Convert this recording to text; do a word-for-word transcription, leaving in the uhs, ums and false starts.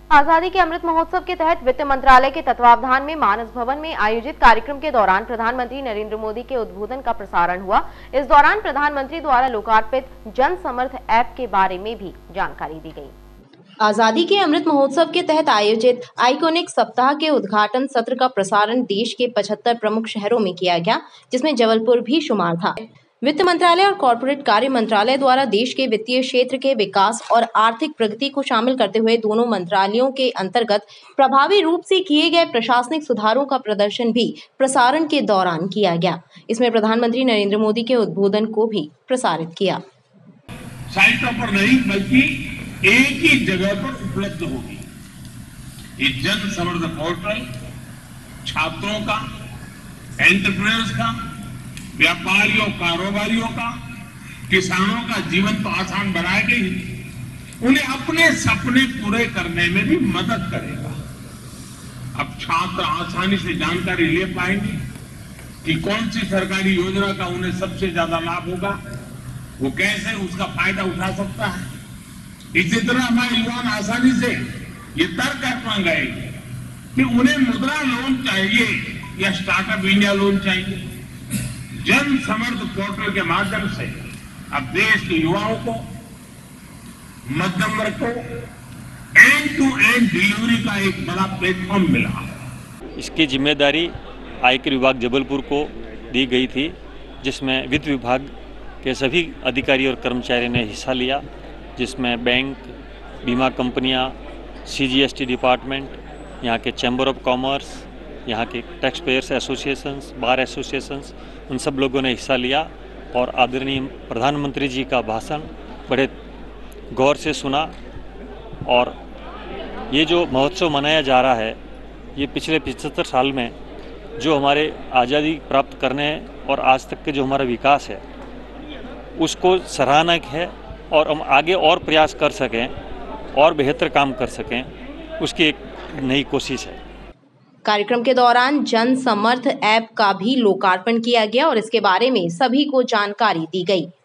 आजादी के अमृत महोत्सव के तहत वित्त मंत्रालय के तत्वावधान में मानस भवन में आयोजित कार्यक्रम के दौरान प्रधानमंत्री नरेंद्र मोदी के उद्बोधन का प्रसारण हुआ। इस दौरान प्रधानमंत्री द्वारा लोकार्पित जन समर्थ ऐप के बारे में भी जानकारी दी गई। आजादी के अमृत महोत्सव के तहत आयोजित आइकॉनिक सप्ताह के उद्घाटन सत्र का प्रसारण देश के पचहत्तर प्रमुख शहरों में किया गया, जिसमें जबलपुर भी शुमार था। वित्त मंत्रालय और कॉर्पोरेट कार्य मंत्रालय द्वारा देश के वित्तीय क्षेत्र के विकास और आर्थिक प्रगति को शामिल करते हुए दोनों मंत्रालयों के अंतर्गत प्रभावी रूप से किए गए प्रशासनिक सुधारों का प्रदर्शन भी प्रसारण के दौरान किया गया। इसमें प्रधानमंत्री नरेंद्र मोदी के उद्बोधन को भी प्रसारित किया। साइटों पर नहीं बल्कि एक ही जगह पर उपलब्ध होगी। ये जन समर्थ पोर्टल छात्रों का, एंटरप्रेन्योर्स का, व्यापारियों, कारोबारियों का, किसानों का जीवन तो आसान बनाएगी, उन्हें अपने सपने पूरे करने में भी मदद करेगा। अब छात्र आसानी से जानकारी ले पाएंगे कि कौन सी सरकारी योजना का उन्हें सबसे ज्यादा लाभ होगा, वो कैसे उसका फायदा उठा सकता है। इसी तरह हमारे युवा आसानी से ये तय कर पाएंगे कि उन्हें मुद्रा लोन चाहिए या स्टार्टअप इंडिया लोन चाहिए। जन समर्थ पोर्टल के माध्यम से अब देश के युवाओं को, मध्यम वर्ग को एंड टू एंड डिलीवरी का एक बड़ा प्लेटफॉर्म मिला। इसकी जिम्मेदारी आयकर विभाग जबलपुर को दी गई थी, जिसमें वित्त विभाग के सभी अधिकारी और कर्मचारियों ने हिस्सा लिया, जिसमें बैंक, बीमा कंपनियां, सीजीएसटी डिपार्टमेंट, यहाँ के चैम्बर ऑफ कॉमर्स, यहाँ के tax payers associations, bar associations, उन सब लोगों ने हिस्सा लिया और आदरणीय प्रधानमंत्री जी का भाषण बड़े गौर से सुना। और ये जो महोत्सव मनाया जा रहा है, ये पिछले पचहत्तर साल में जो हमारे आज़ादी प्राप्त करने और आज तक के जो हमारा विकास है, उसको सराहना है और हम आगे और प्रयास कर सकें और बेहतर काम कर सकें, उसकी एक नई कोशिश है। कार्यक्रम के दौरान जन समर्थ ऐप का भी लोकार्पण किया गया और इसके बारे में सभी को जानकारी दी गई।